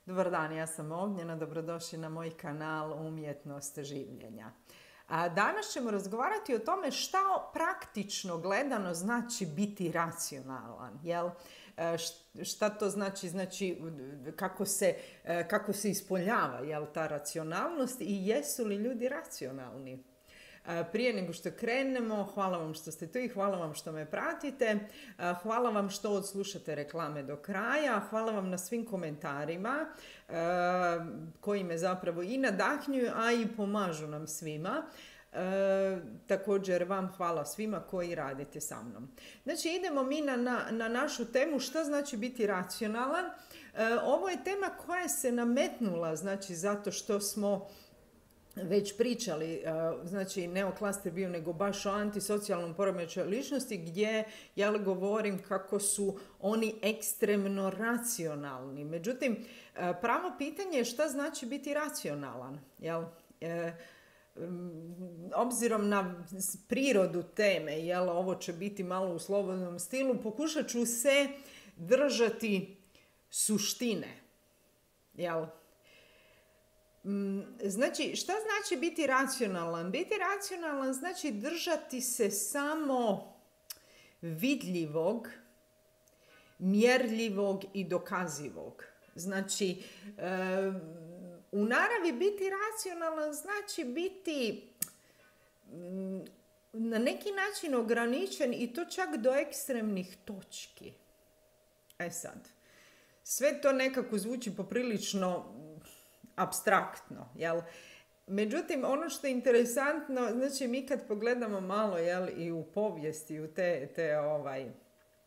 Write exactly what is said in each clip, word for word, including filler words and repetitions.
Dobar dan, ja sam Ognjena, dobrodošli na moj kanal Umjetnost življenja. A danas ćemo razgovarati o tome šta praktično gledano znači biti racionalan. Jel? Šta to znači, znači kako se, kako se ispoljava, jel, ta racionalnost i jesu li ljudi racionalni. Prije nego što krenemo, hvala vam što ste tu i hvala vam što me pratite. Hvala vam što odslušate reklame do kraja. Hvala vam na svim komentarima koji me zapravo i nadahnjuju, a i pomažu nam svima. E, također vam hvala svima koji radite sa mnom. Znači idemo mi na, na, na našu temu šta znači biti racionalan. E, ovo je tema koja se nametnula, znači zato što smo već pričali, znači ne o klaster bio, nego baš o antisocijalnom poremećaju ličnosti gdje ja govorim kako su oni ekstremno racionalni. Međutim, pravo pitanje je šta znači biti racionalan. Jel? E, obzirom na prirodu teme, jel, ovo će biti malo u slobodnom stilu, pokušat ću se držati suštine. Jel? Znači, šta znači biti racionalan? Biti racionalan znači držati se samo vidljivog, mjerljivog i dokazivog. Znači, u naravi biti racionalan znači biti na neki način ograničen i to čak do ekstremnih točki. E sad, sve to nekako zvuči poprilično apstraktno, jel? Međutim, ono što je interesantno, znači mi kad pogledamo malo, jel, i u povijesti, u te, te ovaj, e,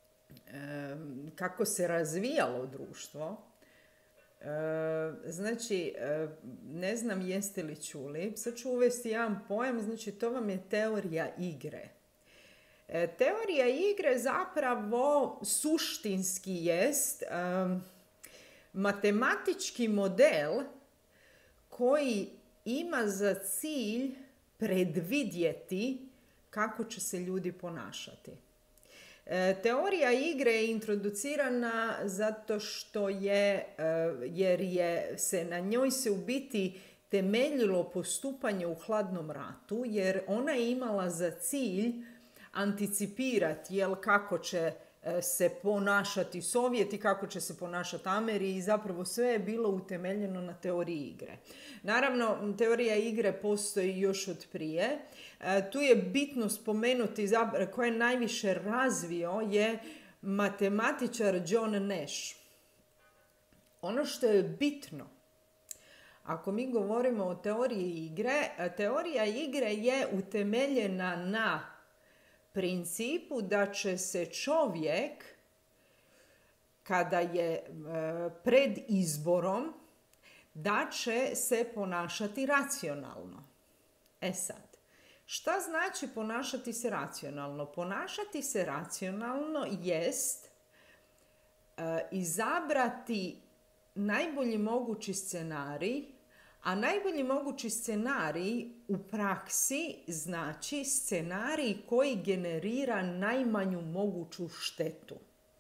kako se razvijalo društvo, e, znači, e, ne znam jeste li čuli, sad ću uvesti jedan pojam, znači to vam je teorija igre. E, teorija igre zapravo suštinski jest e, matematički model koji ima za cilj predvidjeti kako će se ljudi ponašati. E, teorija igre je introducirana zato što je, e, jer je se na njoj se u biti temeljilo postupanje u hladnom ratu, jer ona je imala za cilj anticipirati, jel, kako će se ponašati Sovjeti, kako će se ponašati Ameri i zapravo sve je bilo utemeljeno na teoriji igre. Naravno, teorija igre postoji još od prije. E, tu je bitno spomenuti, ko je najviše razvio je matematičar John Nash. Ono što je bitno, ako mi govorimo o teoriji igre, teorija igre je utemeljena na principu da će se čovjek, kada je e, pred izborom, da će se ponašati racionalno. E sad, šta znači ponašati se racionalno? Ponašati se racionalno jest e, izabrati najbolji mogući scenarij, a najbolji mogući scenarij u praksi znači scenarij koji generira najmanju moguću štetu.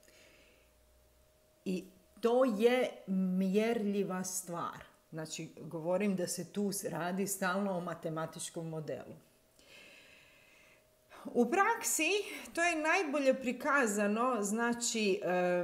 I to je mjerljiva stvar. Znači, govorim da se tu radi stalno o matematičkom modelu. U praksi to je najbolje prikazano, znači, e,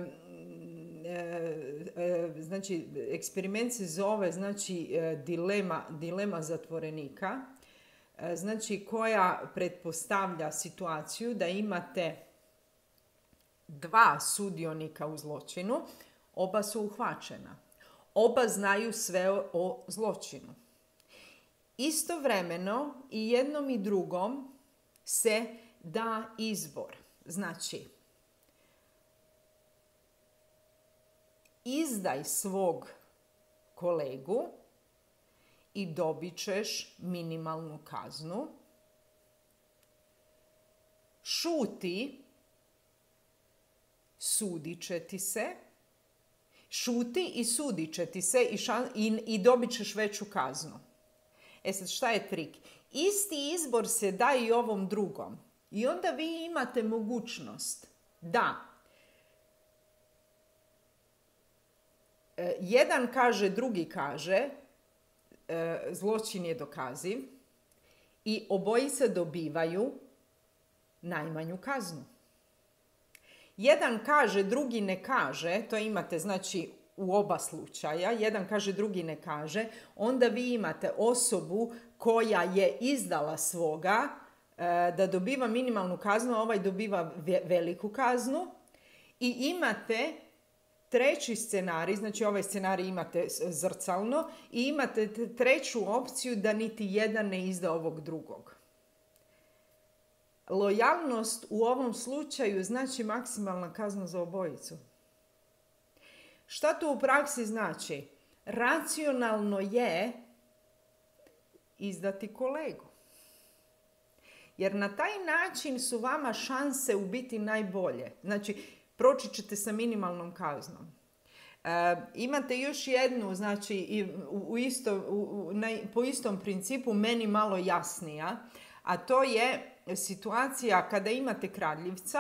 znači eksperiment se zove, znači, dilema, dilema zatvorenika, znači koja pretpostavlja situaciju da imate dva sudionika u zločinu, oba su uhvaćena, oba znaju sve o, o zločinu. Istovremeno i jednom i drugom se da izbor, znači izdaj svog kolegu i dobit ćeš minimalnu kaznu. Šuti, sudit će ti se. Šuti i sudit će ti se i, šan, i, i dobit ćeš veću kaznu. E sad, šta je trik? Isti izbor se da i ovom drugom. I onda vi imate mogućnost da e, jedan kaže, drugi kaže, e, zločin je dokaziv i obojica dobivaju najmanju kaznu. Jedan kaže, drugi ne kaže, to imate znači u oba slučaja, jedan kaže, drugi ne kaže, onda vi imate osobu koja je izdala svoga e, da dobiva minimalnu kaznu, a ovaj dobiva ve- veliku kaznu. I imate treći scenarij, znači ovaj scenarij imate zrcalno, i imate t- treću opciju da niti jedan ne izda ovog drugog. Lojalnost u ovom slučaju znači maksimalna kazna za obojicu. Šta to u praksi znači? Racionalno je izdati kolegu. Jer na taj način su vama šanse u biti najbolje. Znači, proći ćete sa minimalnom kaznom. E, imate još jednu, znači, i u, u isto, u, u, na, po istom principu, meni malo jasnija, a to je situacija kada imate kradljivca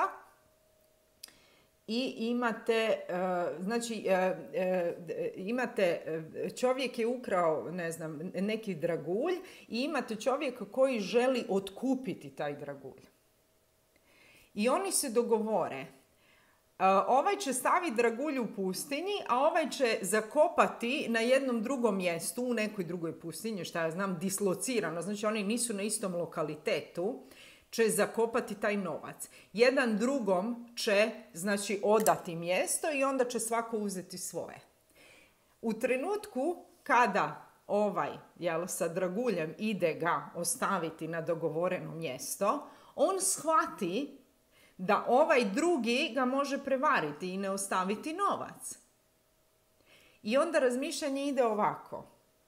i imate, uh, znači, uh, uh, imate, uh, čovjek je ukrao, ne znam, neki dragulj i imate čovjeka koji želi otkupiti taj dragulj. I oni se dogovore. Uh, ovaj će staviti dragulj u pustinji, a ovaj će zakopati na jednom drugom mjestu, u nekoj drugoj pustinji, šta ja znam, dislocirano. Znači, oni nisu na istom lokalitetu, će zakopati taj novac. Jedan drugom će, znači, odati mjesto i onda će svako uzeti svoje. U trenutku kada ovaj, jel, sa draguljem ide ga ostaviti na dogovoreno mjesto, on shvati da ovaj drugi ga može prevariti i ne ostaviti novac. I onda razmišljanje ide ovako.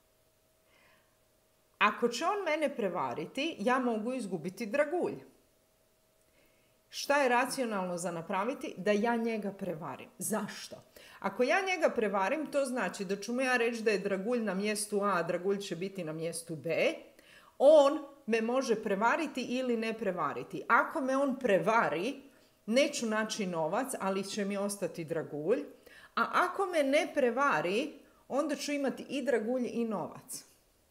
Ako će on mene prevariti, ja mogu izgubiti dragulj. Šta je racionalno za napraviti? Da ja njega prevarim. Zašto? Ako ja njega prevarim, to znači da ću mu ja reći da je dragulj na mjestu A, a dragulj će biti na mjestu B. On me može prevariti ili ne prevariti. Ako me on prevari, neću naći novac, ali će mi ostati dragulj. A ako me ne prevari, onda ću imati i dragulj i novac.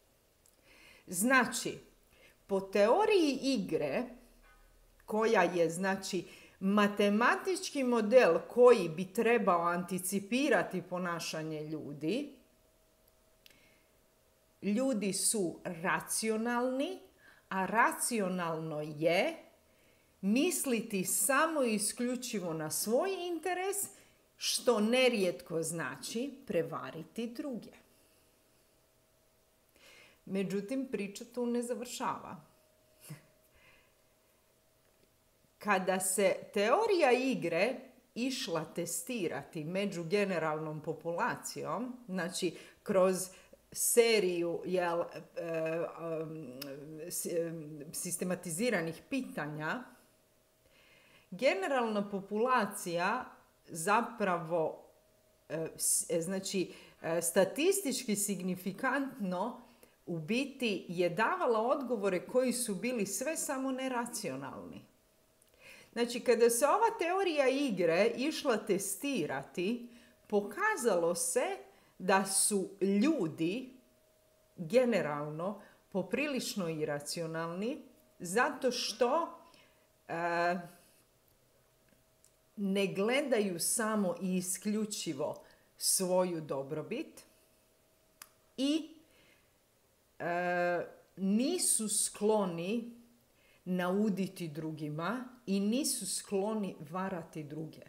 Znači, po teoriji igre, koja je, znači, matematički model koji bi trebao anticipirati ponašanje ljudi, ljudi su racionalni, a racionalno je misliti samo i isključivo na svoj interes, što nerijetko znači prevariti druge. Međutim, priča tu ne završava. Kada se teorija igre išla testirati među generalnom populacijom, znači kroz seriju jel, sistematiziranih pitanja, generalna populacija zapravo, znači, statistički signifikantno u biti je davala odgovore koji su bili sve samo neracionalni. Znači, kada se ova teorija igre išla testirati, pokazalo se da su ljudi generalno poprilično iracionalni zato što e, ne gledaju samo i isključivo svoju dobrobit i e, nisu skloni nauditi drugima i nisu skloni varati druge.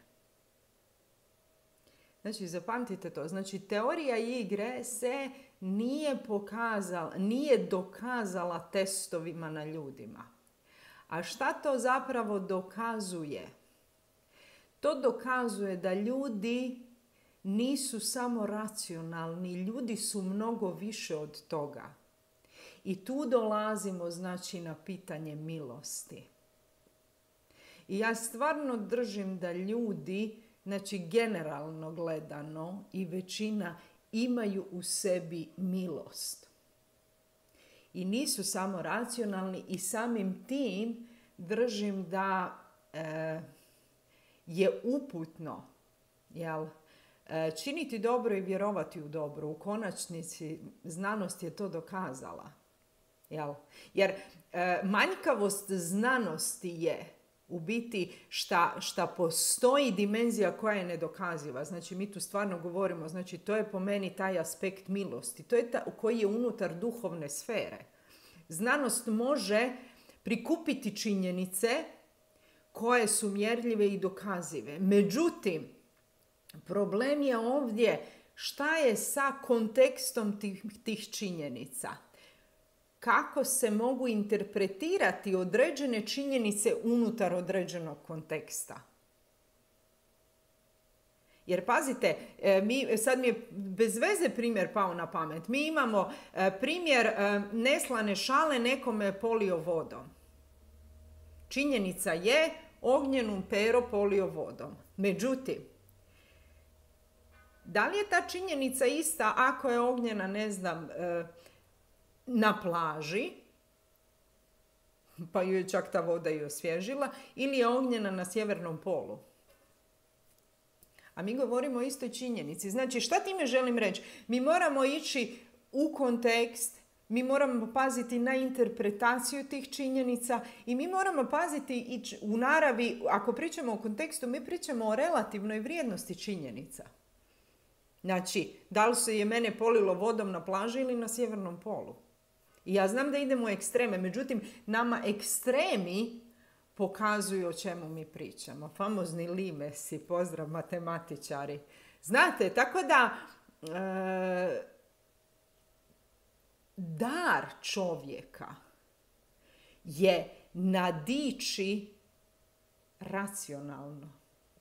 Znači, zapamtite to. Znači, teorija igre se nije pokazala, nije dokazala testovima na ljudima. A šta to zapravo dokazuje? To dokazuje da ljudi nisu samo racionalni, ljudi su mnogo više od toga. I tu dolazimo, znači, na pitanje milosti. I ja stvarno držim da ljudi, znači generalno gledano i većina, imaju u sebi milost. I nisu samo racionalni i samim tim držim da e, je uputno, jel, činiti dobro i vjerovati u dobro. U konačnici znanost je to dokazala. Jel? Jer e, manjkavost znanosti je u biti šta, šta postoji dimenzija koja je nedokaziva. Znači mi tu stvarno govorimo, znači to je po meni taj aspekt milosti. To je ta, koji je unutar duhovne sfere. Znanost može prikupiti činjenice koje su mjerljive i dokazive. Međutim, problem je ovdje šta je sa kontekstom tih, tih činjenica. Kako se mogu interpretirati određene činjenice unutar određenog konteksta. Jer pazite, mi, sad mi je bez veze primjer pao na pamet. Mi imamo primjer neslane šale nekome polio vodom. Činjenica je Ognjenu Pero polio vodom. Međutim, da li je ta činjenica ista ako je Ognjena, ne znam, na plaži, pa ju je čak ta voda i osvježila, ili je Ognjena na sjevernom polu? A mi govorimo o istoj činjenici. Znači, šta time želim reći? Mi moramo ići u kontekst, mi moramo paziti na interpretaciju tih činjenica i mi moramo paziti i u naravi, ako pričamo o kontekstu, mi pričamo o relativnoj vrijednosti činjenica. Znači, da li se je mene polilo vodom na plaži ili na sjevernom polu? I ja znam da idemo u ekstreme, međutim, nama ekstremi pokazuju o čemu mi pričamo. Famozni limesi, pozdrav matematičari. Znate, tako da e, dar čovjeka je nadići racionalno.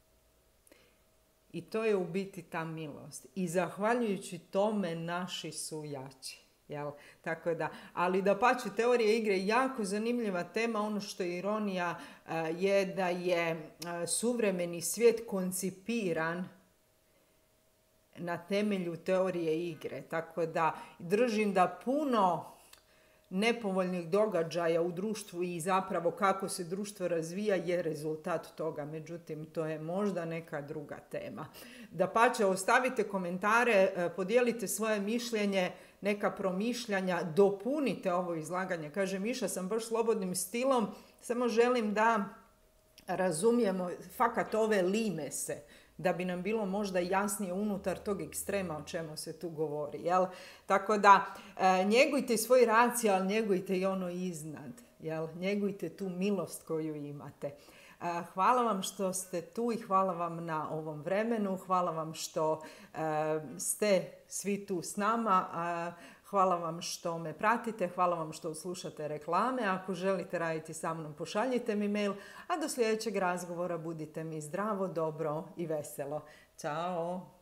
I to je u biti ta milost. I zahvaljujući tome naši su jači. Jel? Tako da, ali da pače, teorija igre je jako zanimljiva tema. Ono što je ironija uh, je da je uh, suvremeni svijet koncipiran na temelju teorije igre. Tako da držim da puno nepovoljnih događaja u društvu i zapravo kako se društvo razvija je rezultat toga. Međutim, to je možda neka druga tema. Dapače, ostavite komentare, podijelite svoje mišljenje, neka promišljanja, dopunite ovo izlaganje. Kaže, Miša, sam baš slobodnim stilom, samo želim da razumijemo fakat ove limese, da bi nam bilo možda jasnije unutar tog ekstrema o čemu se tu govori. Jel? Tako da e, njegujte svoj racio, ali njegujte i ono iznad. Jel? Njegujte tu milost koju imate. E, hvala vam što ste tu i hvala vam na ovom vremenu. Hvala vam što e, ste svi tu s nama. E, Hvala vam što me pratite, hvala vam što slušate reklame. Ako želite raditi sa mnom, pošaljite mi mail, a do sljedećeg razgovora budite mi zdravo, dobro i veselo. Ćao!